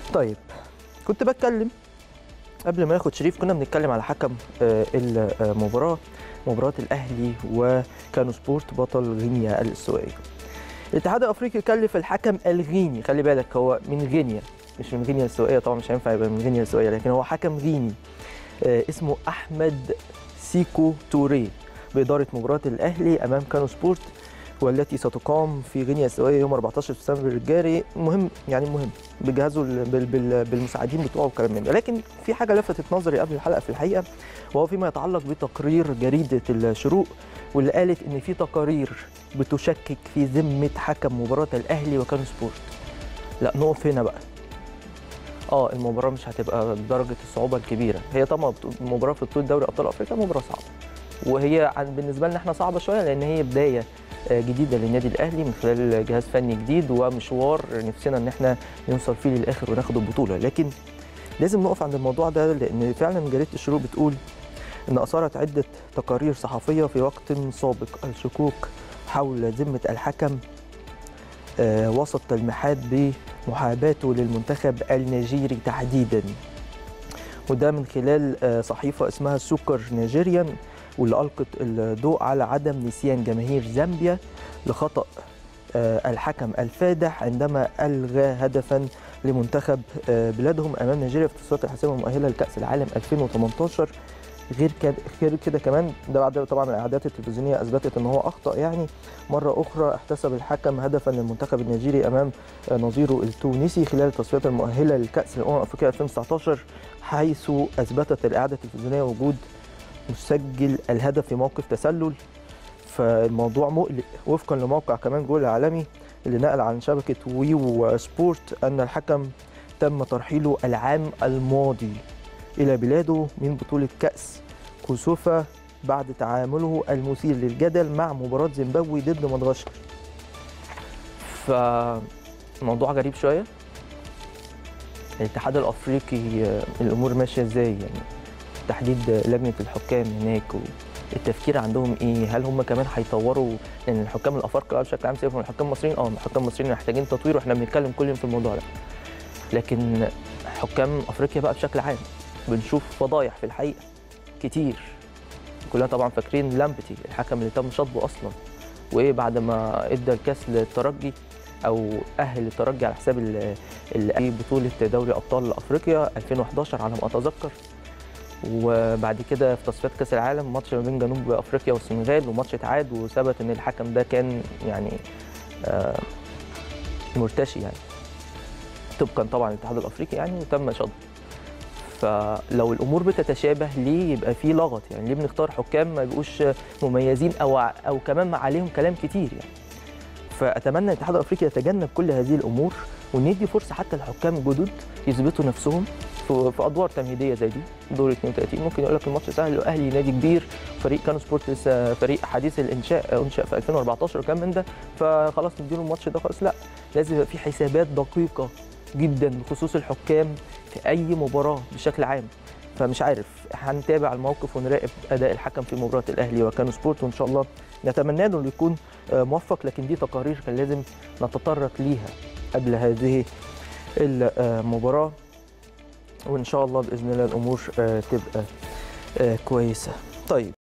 طيب كنت بتكلم قبل ما ناخد شريف، كنا بنتكلم على حكم المباراة، مباراة الأهلي وكانو سبورت بطل غينيا الاستوائية. الاتحاد الأفريقي كلف الحكم الغيني، خلي بالك هو من غينيا مش من غينيا الاستوائية، طبعا مش هينفع يبقى من غينيا الاستوائية، لكن هو حكم غيني اسمه أحمد سيكو توري بإدارة مباراة الأهلي أمام كانو سبورت، والتي ستقام في غينيا الاستوائية يوم 14 سبتمبر الجاري. مهم بجهازه بالمساعدين بتوعه والكلام من ده. لكن في حاجة لفتت نظري قبل الحلقة في الحقيقة، وهو فيما يتعلق بتقرير جريدة الشروق، واللي قالت إن في تقارير بتشكك في ذمة حكم مباراة الأهلي وكانو سبورت. لا نقف هنا بقى. المباراة مش هتبقى بدرجة الصعوبة الكبيرة، هي طبعا مباراة في بطولة دوري أبطال أفريقيا مباراة صعبة، وهي بالنسبة لنا احنا صعبة شوية لأن هي بداية جديدة للنادي الأهلي من خلال جهاز فني جديد ومشوار نفسنا ان احنا نوصل فيه للآخر وناخد البطولة. لكن لازم نقف عند الموضوع ده، لأن فعلا جريدة الشروق بتقول إن أثارت عدة تقارير صحفية في وقت سابق الشكوك حول ذمة الحكم وسط تلميحات بمحاباته للمنتخب النيجيري تحديدا، وده من خلال صحيفة اسمها سوكر نيجيريان، واللي ألقت الضوء على عدم نسيان جماهير زامبيا لخطأ الحكم الفادح عندما ألغى هدفا لمنتخب بلادهم أمام نيجيريا في تصفيات الحاسمة المؤهلة لكأس العالم 2018. غير كده كمان، ده بعد طبعا الاعادات التلفزيونيه اثبتت ان هو اخطا. يعني مره اخرى احتسب الحكم هدفا للمنتخب النيجيري امام نظيره التونسي خلال التصفيات المؤهله لكاس الامم الافريقيه 2019، حيث اثبتت الاعاده التلفزيونيه وجود مسجل الهدف في موقف تسلل. فالموضوع مقلق وفقا لموقع كمان جول العالمي اللي نقل عن شبكه ويو سبورت ان الحكم تم ترحيله العام الماضي إلى بلاده من بطولة كأس كوسوفا بعد تعامله المثير للجدل مع مباراة زيمبابوي ضد مدغشقر. فالموضوع غريب شوية. الاتحاد الأفريقي الأمور ماشية إزاي؟ يعني تحديد لجنة الحكام هناك والتفكير عندهم إيه؟ هل هم كمان هيطوروا؟ لأن الحكام الأفارقة بشكل عام سيبهم من الحكام المصريين، الحكام المصريين محتاجين تطوير وإحنا بنتكلم كل يوم في الموضوع ده. لكن حكام أفريقيا بقى بشكل عام بنشوف فضايح في الحقيقه كتير. كلنا طبعا فاكرين لامبتي الحكم اللي تم شطبه اصلا، وايه بعد ما ادى الكاس للترجي او اهل الترجي على حساب بطوله دوري ابطال افريقيا 2011 على ما اتذكر. وبعد كده في تصفيات كاس العالم ماتش ما بين جنوب افريقيا والسنغال وماتش اتعاد، وثبت ان الحكم ده كان يعني مرتشي يعني طبقا طبعا للاتحاد الافريقي يعني، وتم شطبه. فلو الامور بتتشابه ليه يبقى في لغط؟ يعني ليه بنختار حكام ما يبقوش مميزين او كمان عليهم كلام كتير يعني. فاتمنى الاتحاد الافريقي يتجنب كل هذه الامور، وان يدي فرصه حتى للحكام الجدد يثبتوا نفسهم في ادوار تمهيديه زي دي. دور 32 ممكن يقول لك الماتش سهل، الاهلي نادي كبير، فريق كانو سبورت لسه فريق حديث الانشاء، انشا في 2014 وكام من ده، فخلاص نديله الماتش ده خلاص. لا، لازم يبقى في حسابات دقيقه جدا بخصوص الحكام في اي مباراه بشكل عام. فمش عارف، هنتابع الموقف ونراقب اداء الحكم في مباراه الاهلي وكانو سبورت، وان شاء الله نتمنى له انه يكون موفق. لكن دي تقارير كان لازم نتطرق ليها قبل هذه المباراه، وان شاء الله باذن الله الامور تبقى كويسه. طيب